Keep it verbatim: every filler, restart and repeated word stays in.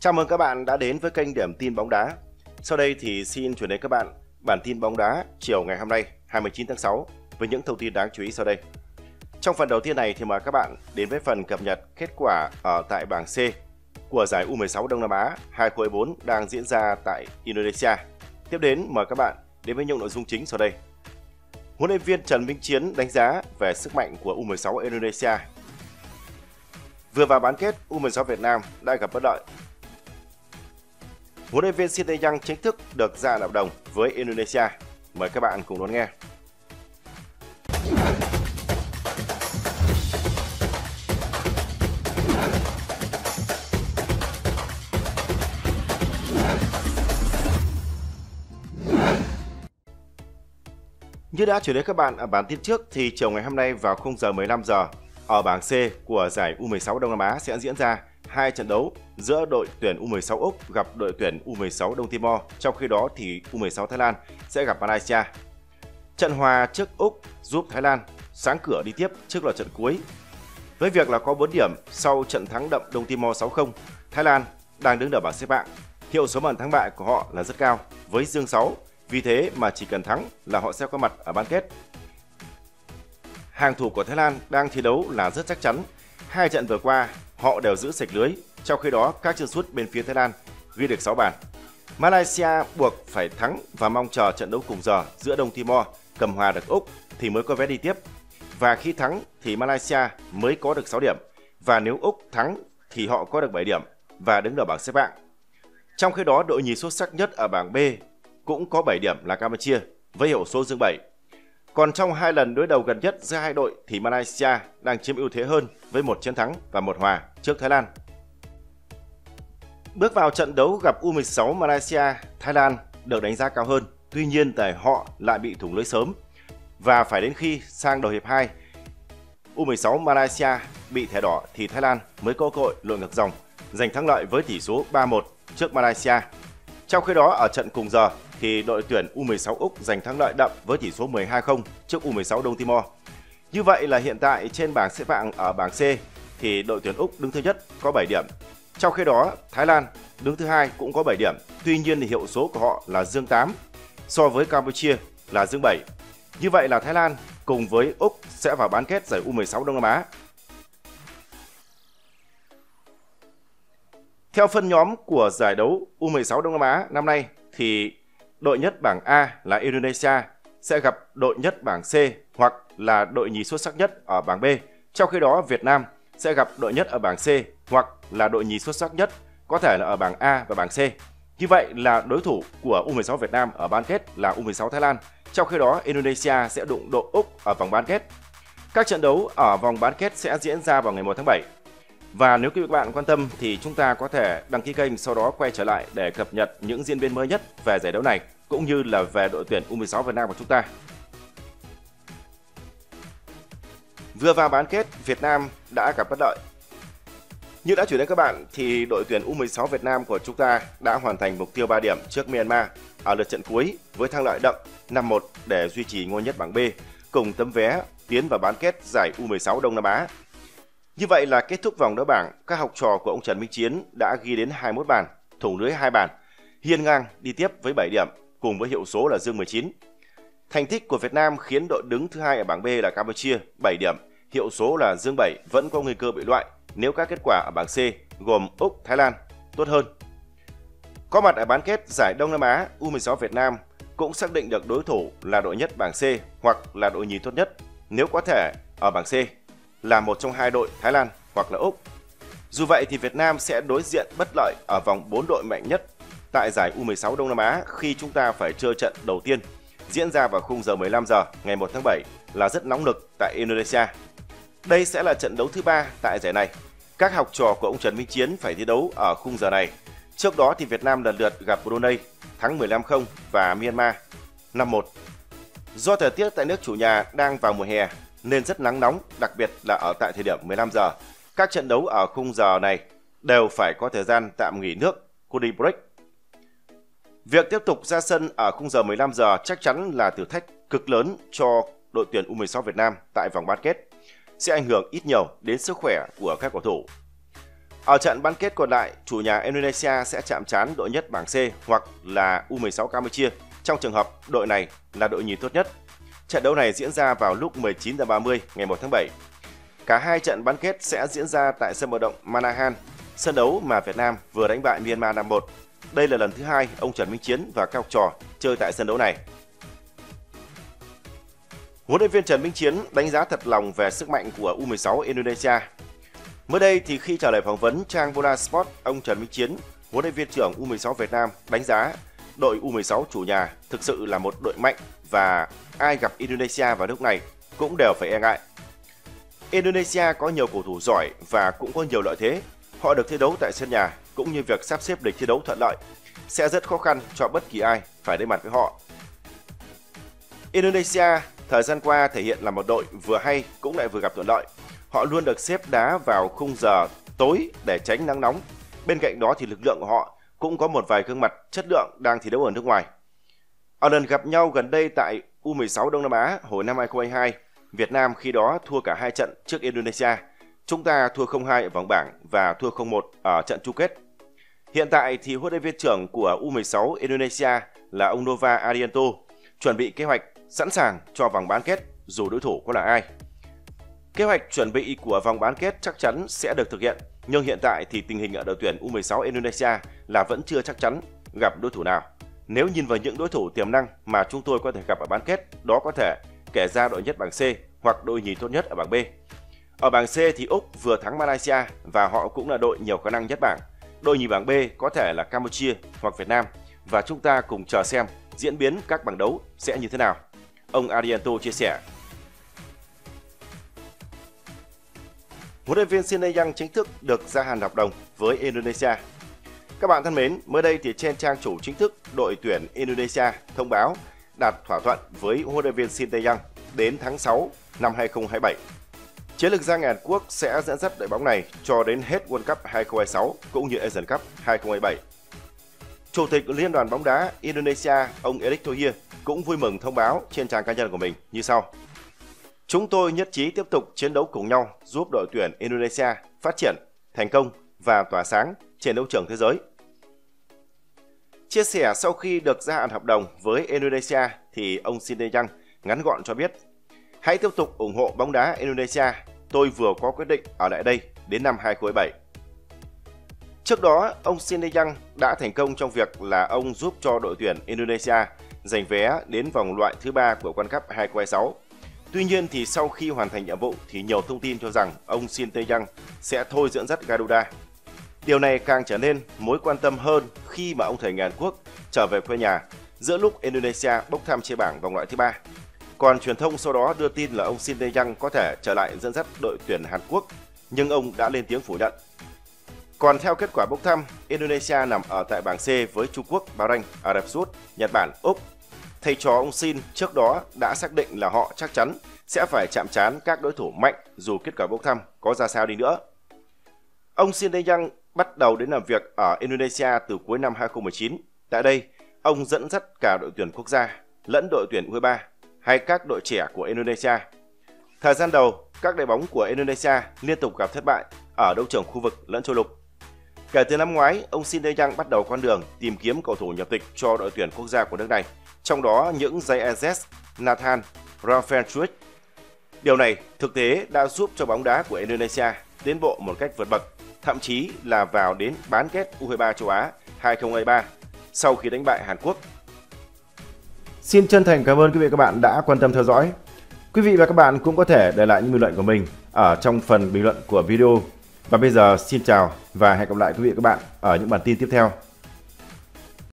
Chào mừng các bạn đã đến với kênh Điểm tin bóng đá. Sau đây thì xin chuyển đến các bạn bản tin bóng đá chiều ngày hôm nay hai mươi chín tháng sáu với những thông tin đáng chú ý sau đây. Trong phần đầu tiên này thì mời các bạn đến với phần cập nhật kết quả ở tại bảng C của giải U mười sáu Đông Nam Á hai không hai bốn đang diễn ra tại Indonesia. Tiếp đến mời các bạn đến với những nội dung chính sau đây. Huấn luyện viên Trần Minh Chiến đánh giá về sức mạnh của U mười sáu Indonesia. Vừa vào bán kết, U mười sáu Việt Nam đã gặp bất lợi. Huấn luyện viên Shin Tae-yong chính thức được ra hợp đồng với Indonesia. Mời các bạn cùng đón nghe. Như đã chuyển đến các bạn ở bản tin trước thì chiều ngày hôm nay vào khung giờ mười lăm giờ ở bảng C của giải U mười sáu Đông Nam Á sẽ diễn ra hai trận đấu giữa đội tuyển U mười sáu Úc gặp đội tuyển U mười sáu Đông Timor, trong khi đó thì U mười sáu Thái Lan sẽ gặp Malaysia. Trận hòa trước Úc giúp Thái Lan sáng cửa đi tiếp trước là trận cuối. Với việc là có bốn điểm sau trận thắng đậm Đông Timor sáu không, Thái Lan đang đứng đầu bảng xếp hạng. Hiệu số bàn thắng bại của họ là rất cao với dương sáu, vì thế mà chỉ cần thắng là họ sẽ có mặt ở bán kết. Hàng thủ của Thái Lan đang thi đấu là rất chắc chắn. Hai trận vừa qua họ đều giữ sạch lưới, trong khi đó các chân sút bên phía Thái Lan ghi được sáu bàn. Malaysia buộc phải thắng và mong chờ trận đấu cùng giờ giữa Đông Timor cầm hòa được Úc thì mới có vé đi tiếp. Và khi thắng thì Malaysia mới có được sáu điểm, và nếu Úc thắng thì họ có được bảy điểm và đứng đầu bảng xếp hạng. Trong khi đó đội nhì xuất sắc nhất ở bảng B cũng có bảy điểm là Campuchia với hiệu số dương bảy. Còn trong hai lần đối đầu gần nhất giữa hai đội thì Malaysia đang chiếm ưu thế hơn với một chiến thắng và một hòa trước Thái Lan. Bước vào trận đấu gặp U mười sáu Malaysia, Thái Lan được đánh giá cao hơn. Tuy nhiên tại họ lại bị thủng lưới sớm và phải đến khi sang đầu hiệp hai U mười sáu Malaysia bị thẻ đỏ thì Thái Lan mới có cơ hội lội ngược dòng giành thắng lợi với tỷ số ba một trước Malaysia. Trong khi đó ở trận cùng giờ thì đội tuyển U mười sáu Úc giành thắng lợi đậm với tỷ số mười hai không trước U mười sáu Đông Timor. Như vậy là hiện tại trên bảng xếp hạng ở bảng C thì đội tuyển Úc đứng thứ nhất có bảy điểm. Trong khi đó Thái Lan đứng thứ hai cũng có bảy điểm. Tuy nhiên thì hiệu số của họ là dương tám so với Campuchia là dương bảy. Như vậy là Thái Lan cùng với Úc sẽ vào bán kết giải U mười sáu Đông Nam Á. Theo phân nhóm của giải đấu U mười sáu Đông Nam Á năm nay thì đội nhất bảng A là Indonesia sẽ gặp đội nhất bảng C hoặc là đội nhì xuất sắc nhất ở bảng B. Trong khi đó Việt Nam sẽ gặp đội nhất ở bảng C hoặc là đội nhì xuất sắc nhất có thể là ở bảng A và bảng C. Như vậy là đối thủ của U mười sáu Việt Nam ở bán kết là U mười sáu Thái Lan. Trong khi đó Indonesia sẽ đụng độ Úc ở vòng bán kết. Các trận đấu ở vòng bán kết sẽ diễn ra vào ngày một tháng bảy. Và nếu các bạn quan tâm thì chúng ta có thể đăng ký kênh, sau đó quay trở lại để cập nhật những diễn biến mới nhất về giải đấu này cũng như là về đội tuyển U mười sáu Việt Nam của chúng ta. Vừa vào bán kết, Việt Nam đã gặp bất lợi. Như đã chuyển đến các bạn thì đội tuyển U mười sáu Việt Nam của chúng ta đã hoàn thành mục tiêu ba điểm trước Myanmar ở lượt trận cuối với thắng lợi đậm năm một để duy trì ngôi nhất bảng B cùng tấm vé tiến vào bán kết giải U mười sáu Đông Nam Á. Như vậy là kết thúc vòng đấu bảng, các học trò của ông Trần Minh Chiến đã ghi đến hai mươi mốt bàn, thủng lưới hai bàn, hiên ngang đi tiếp với bảy điểm cùng với hiệu số là dương mười chín. Thành tích của Việt Nam khiến đội đứng thứ hai ở bảng B là Campuchia bảy điểm, hiệu số là dương bảy vẫn có nguy cơ bị loại nếu các kết quả ở bảng C gồm Úc, Thái Lan tốt hơn. Có mặt ở bán kết giải Đông Nam Á, U mười sáu Việt Nam cũng xác định được đối thủ là đội nhất bảng C hoặc là đội nhì tốt nhất nếu có thể ở bảng C là một trong hai đội Thái Lan hoặc là Úc. Dù vậy thì Việt Nam sẽ đối diện bất lợi ở vòng bốn đội mạnh nhất tại giải U mười sáu Đông Nam Á khi chúng ta phải chơi trận đầu tiên diễn ra vào khung giờ mười lăm giờ ngày một tháng bảy là rất nóng nực tại Indonesia. Đây sẽ là trận đấu thứ ba tại giải này. Các học trò của ông Trần Minh Chiến phải thi đấu ở khung giờ này. Trước đó thì Việt Nam lần lượt gặp Brunei thắng mười lăm không và Myanmar năm một. Do thời tiết tại nước chủ nhà đang vào mùa hè nên rất nắng nóng, đặc biệt là ở tại thời điểm mười lăm giờ. Các trận đấu ở khung giờ này đều phải có thời gian tạm nghỉ nước, coffee break. Việc tiếp tục ra sân ở khung giờ mười lăm giờ chắc chắn là thử thách cực lớn cho đội tuyển U mười sáu Việt Nam tại vòng bán kết, sẽ ảnh hưởng ít nhiều đến sức khỏe của các cầu thủ. Ở trận bán kết còn lại, chủ nhà Indonesia sẽ chạm trán đội nhất bảng C hoặc là U mười sáu Campuchia, trong trường hợp đội này là đội nhì tốt nhất. Trận đấu này diễn ra vào lúc mười chín giờ ba mươi ngày một tháng bảy. Cả hai trận bán kết sẽ diễn ra tại sân vận động Manahan, sân đấu mà Việt Nam vừa đánh bại Myanmar năm một. Đây là lần thứ hai ông Trần Minh Chiến và các học trò chơi tại sân đấu này. Huấn luyện viên Trần Minh Chiến đánh giá thật lòng về sức mạnh của U mười sáu Indonesia. Mới đây thì khi trả lời phỏng vấn trang Bola Sport, ông Trần Minh Chiến, huấn luyện viên trưởng U mười sáu Việt Nam đánh giá đội U mười sáu chủ nhà thực sự là một đội mạnh và ai gặp Indonesia vào lúc này cũng đều phải e ngại. Indonesia có nhiều cầu thủ giỏi và cũng có nhiều lợi thế. Họ được thi đấu tại sân nhà cũng như việc sắp xếp lịch thi đấu thuận lợi sẽ rất khó khăn cho bất kỳ ai phải đối mặt với họ. Indonesia thời gian qua thể hiện là một đội vừa hay cũng lại vừa gặp thuận lợi. Họ luôn được xếp đá vào khung giờ tối để tránh nắng nóng. Bên cạnh đó thì lực lượng của họ cũng có một vài gương mặt chất lượng đang thi đấu ở nước ngoài. Ở lần gặp nhau gần đây tại U mười sáu Đông Nam Á hồi năm hai không hai hai, Việt Nam khi đó thua cả hai trận trước Indonesia. Chúng ta thua không hai ở vòng bảng và thua không một ở trận chung kết. Hiện tại thì huấn luyện viên trưởng của U mười sáu Indonesia là ông Nova Arianto chuẩn bị kế hoạch sẵn sàng cho vòng bán kết dù đối thủ có là ai. Kế hoạch chuẩn bị của vòng bán kết chắc chắn sẽ được thực hiện, nhưng hiện tại thì tình hình ở đội tuyển U mười sáu Indonesia là vẫn chưa chắc chắn gặp đối thủ nào. Nếu nhìn vào những đối thủ tiềm năng mà chúng tôi có thể gặp ở bán kết, đó có thể kể ra đội nhất bảng C hoặc đội nhì tốt nhất ở bảng B. Ở bảng C thì Úc vừa thắng Malaysia và họ cũng là đội nhiều khả năng nhất bảng. Đội nhì bảng B có thể là Campuchia hoặc Việt Nam và chúng ta cùng chờ xem diễn biến các bảng đấu sẽ như thế nào. Ông Arianto chia sẻ. Huấn luyện viên Shin Tae-yong chính thức được gia hạn hợp đồng với Indonesia. Các bạn thân mến, mới đây thì trên trang chủ chính thức đội tuyển Indonesia thông báo đạt thỏa thuận với huấn luyện viên Shin Tae-yong đến tháng sáu năm hai không hai bảy. Chiến lược gia người Hàn Quốc sẽ dẫn dắt đội bóng này cho đến hết World Cup hai không hai sáu cũng như Asian Cup hai không hai bảy. Chủ tịch Liên đoàn bóng đá Indonesia, ông Erick Thohir cũng vui mừng thông báo trên trang cá nhân của mình như sau. Chúng tôi nhất trí tiếp tục chiến đấu cùng nhau giúp đội tuyển Indonesia phát triển, thành công và tỏa sáng trên đấu trường thế giới. Chia sẻ sau khi được gia hạn hợp đồng với Indonesia thì ông Shin Tae-yong ngắn gọn cho biết: hãy tiếp tục ủng hộ bóng đá Indonesia, tôi vừa có quyết định ở lại đây đến năm hai không hai bảy. Trước đó, ông Shin Tae-yong đã thành công trong việc là ông giúp cho đội tuyển Indonesia giành vé đến vòng loại thứ ba của World Cup hai không hai sáu. Tuy nhiên thì sau khi hoàn thành nhiệm vụ thì nhiều thông tin cho rằng ông Shin Tae-yong sẽ thôi dẫn dắt Garuda. Điều này càng trở nên mối quan tâm hơn khi mà ông thầy người Hàn Quốc trở về quê nhà giữa lúc Indonesia bốc thăm chia bảng vòng loại thứ ba. Còn truyền thông sau đó đưa tin là ông Shin Tae-yong có thể trở lại dẫn dắt đội tuyển Hàn Quốc, nhưng ông đã lên tiếng phủ nhận. Còn theo kết quả bốc thăm, Indonesia nằm ở tại bảng C với Trung Quốc, Bahrain, Ả Rập Xê Út, Nhật Bản, Úc. Thầy trò ông Shin trước đó đã xác định là họ chắc chắn sẽ phải chạm trán các đối thủ mạnh dù kết quả bốc thăm có ra sao đi nữa. Ông Shin Tae-yong bắt đầu đến làm việc ở Indonesia từ cuối năm hai không một chín. Tại đây, ông dẫn dắt cả đội tuyển quốc gia lẫn đội tuyển U hai mươi ba hay các đội trẻ của Indonesia. Thời gian đầu, các đội bóng của Indonesia liên tục gặp thất bại ở đấu trường khu vực lẫn châu lục. Kể từ năm ngoái, ông Shin Tae-yong bắt đầu con đường tìm kiếm cầu thủ nhập tịch cho đội tuyển quốc gia của nước này, trong đó những Jay Azez, Nathan, Rafael. Điều này thực tế đã giúp cho bóng đá của Indonesia tiến bộ một cách vượt bậc, thậm chí là vào đến bán kết U hai mươi ba châu Á hai không hai ba sau khi đánh bại Hàn Quốc. Xin chân thành cảm ơn quý vị và các bạn đã quan tâm theo dõi. Quý vị và các bạn cũng có thể để lại những bình luận của mình ở trong phần bình luận của video. Và bây giờ xin chào và hẹn gặp lại quý vị và các bạn ở những bản tin tiếp theo.